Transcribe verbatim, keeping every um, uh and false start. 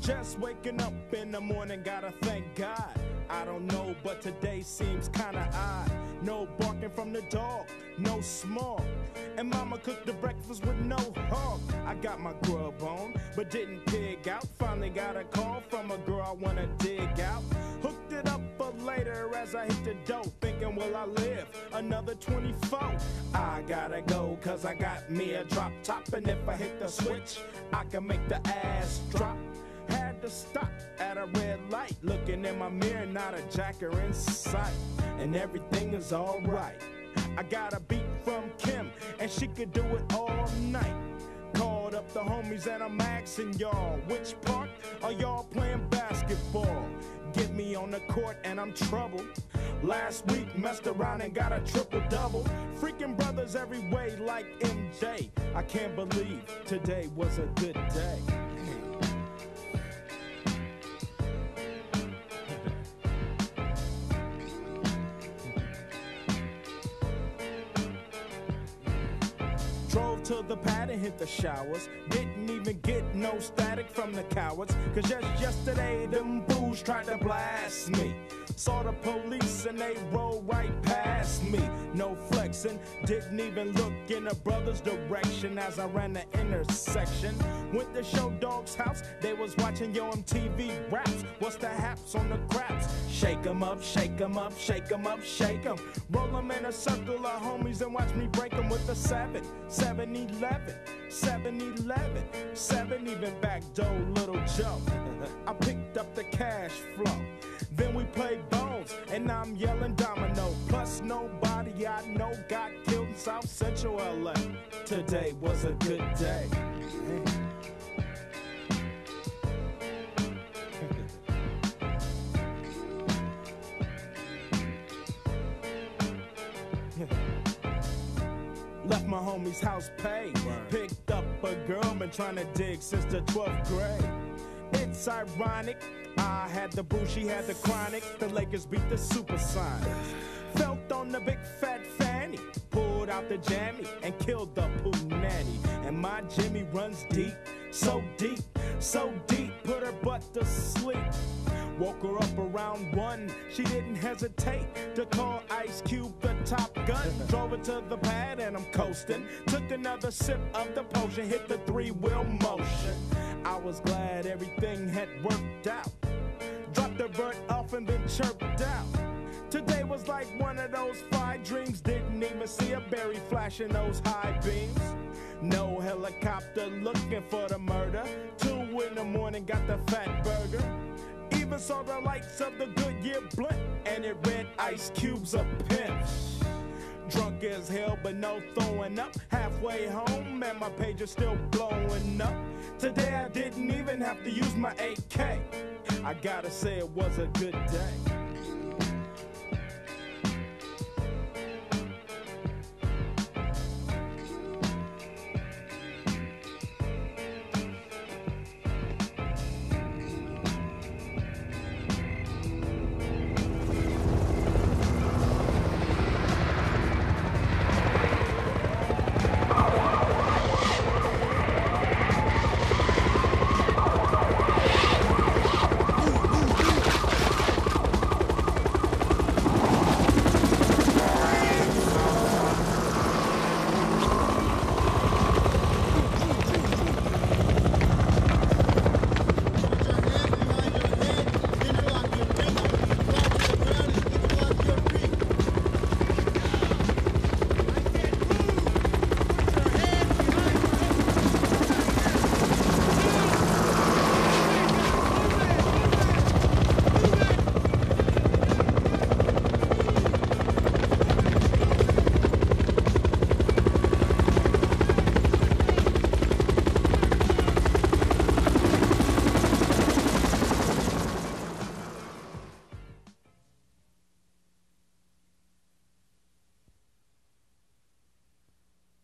Just waking up in the morning, gotta thank God. I don't know, but today seems kinda odd. No barking from the dog, no smog. And mama cooked the breakfast with no hog. I got my grub on, but didn't pig out. Finally got a call from a girl I wanna dig out. Hooked it up for later as I hit the dough. Thinking, will I live another twenty-four? I gotta go, cause I got me a drop top. And if I hit the switch, I can make the ass drop. Had to stop at a red light, looking in my mirror, not a jacker in sight. And everything is alright. I got a beat from Kim, and she could do it all night. Called up the homies and I'm asking y'all, which part are y'all playing basketball? Get me on the court and I'm troubled. Last week messed around and got a triple-double. Freaking brothers every way like M J. I can't believe today was a good day. Drove to the pad and hit the showers. Didn't even get no static from the cowards. Cause just yesterday them fools tried to blast me. Saw the police and they rolled right past me. No flexing, didn't even look in a brother's direction as I ran the intersection. Went to Show Dog's house, they was watching Yo M T V raps. What's the haps on the craps? Shake 'em up, shake 'em up, shake 'em up, shake 'em. Roll 'em in a circle of homies and watch me break 'em with the seven, seven eleven, seven eleven, seven even back door Little Joe. I picked up the cash flow. Then we played bones, and I'm yelling domino. Plus nobody I know got killed in South Central L A. Today was a good day. Left my homie's house paid. Picked up a girl, been trying to dig since the twelfth grade. It's ironic, I had the boo, she had the chronic. The Lakers beat the Supersonics. Felt on the big fat fanny, pulled out the jammy and killed the poo nanny. And my Jimmy runs deep, so deep, so deep, put her butt to sleep. Woke her up around one, she didn't hesitate to call Ice Cube the Top Gun. Drove her to the pad and I'm coasting. Took another sip of the potion, hit the three-wheel motion. I was glad everything had worked out. Dropped the vert off and then chirped out. Today was like one of those fine dreams. Didn't even see a berry flashing those high beams. No helicopter looking for the murder. Two in the morning, got the fat burger. Even saw the lights of the Goodyear blimp, and it read Ice Cube's a pimp. Drunk as hell, but no throwing up. Halfway home, and my page is still blowing up. Today I didn't even have to use my A K. I gotta say it was a good day.